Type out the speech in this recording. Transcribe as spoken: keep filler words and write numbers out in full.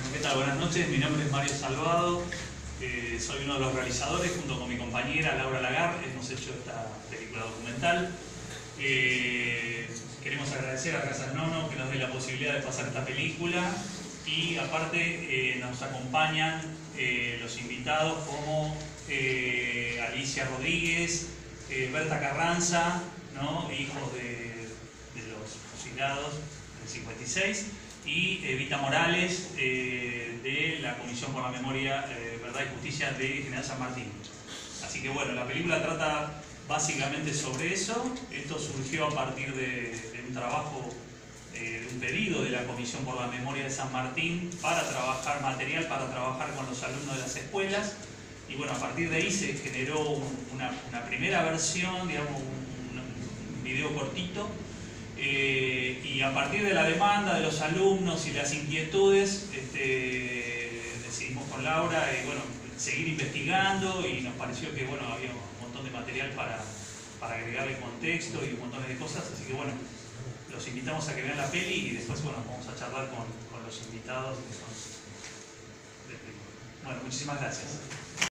¿Qué tal? Buenas noches, mi nombre es Mario Salvado, eh, soy uno de los realizadores, junto con mi compañera Laura Lagar, hemos hecho esta película documental. Eh, queremos agradecer a Casa Nono que nos dé la posibilidad de pasar esta película y aparte eh, nos acompañan eh, los invitados como eh, Alicia Rodríguez, eh, Berta Carranza, ¿no? Hijos de, de los fusilados del cincuenta y seis, y Evita Morales, eh, de la Comisión por la Memoria, eh, Verdad y Justicia de General San Martín. Así que bueno, la película trata básicamente sobre eso. Esto surgió a partir de, de un trabajo, eh, de un pedido de la Comisión por la Memoria de San Martín para trabajar material, para trabajar con los alumnos de las escuelas. Y bueno, a partir de ahí se generó un, una, una primera versión, digamos, un, un video cortito. Eh, y a partir de la demanda de los alumnos y las inquietudes, este, decidimos con Laura eh, bueno, seguir investigando, y nos pareció que bueno, había un montón de material para, para agregarle contexto y un montón de cosas. Así que bueno, los invitamos a que vean la peli y después bueno, vamos a charlar con, con los invitados que son de película. Bueno, muchísimas gracias.